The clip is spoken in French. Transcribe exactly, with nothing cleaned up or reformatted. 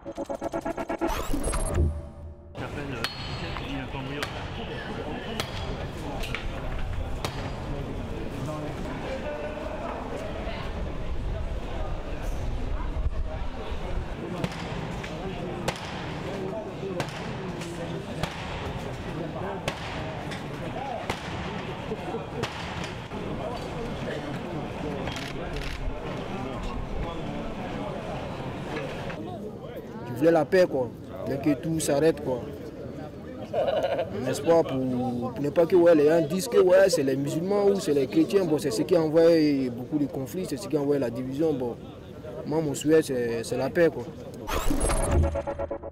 Je voulais la paix, quoi. Mais que tout s'arrête, quoi. N'est-ce pas, pour, pour ne pas que ouais, les gens disent que ouais, c'est les musulmans ou c'est les chrétiens, bon, c'est ce qui envoie beaucoup de conflits, c'est ce qui envoie la division. Bon, moi, mon souhait, c'est la paix, quoi.